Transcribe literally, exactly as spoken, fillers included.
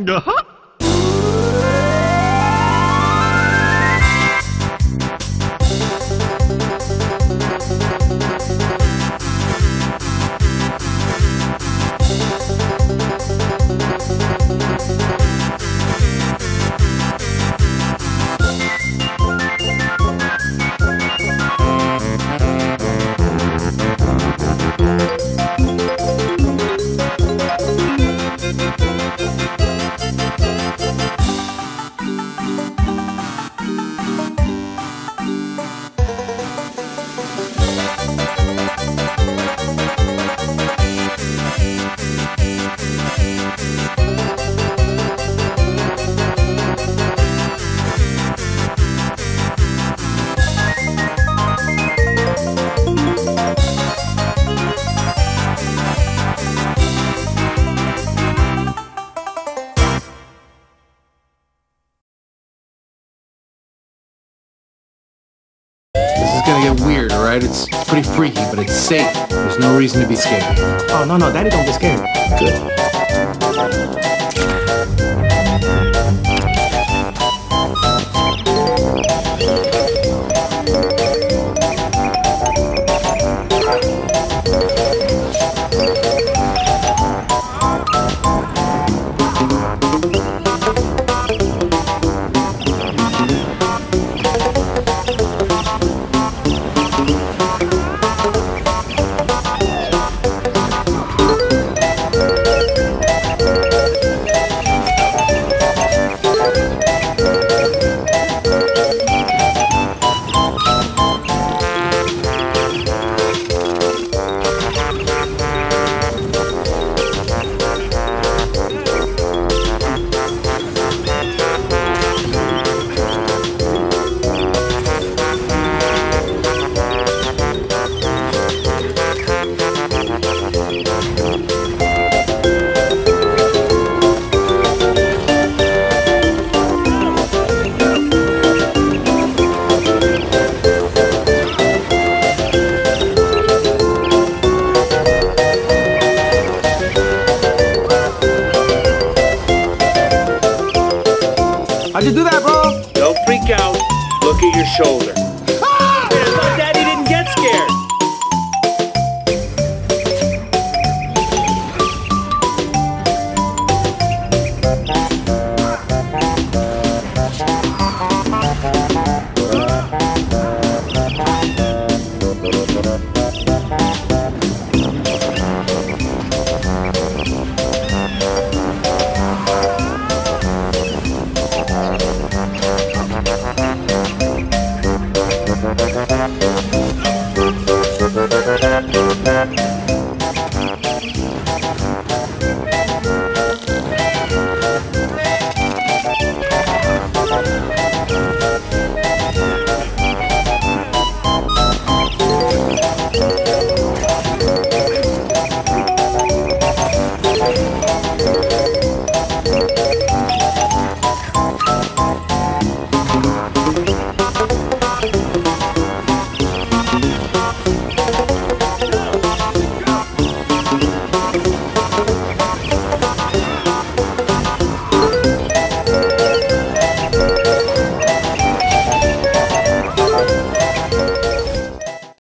Uh-huh. This is gonna get weird, alright? It's pretty freaky, but it's safe. There's no reason to be scared. Oh, no, no, Daddy don't get scared. Good. How'd you do that, bro? Don't freak out. Look at your shoulder. Ah! I thought Daddy didn't get scared. Thank you.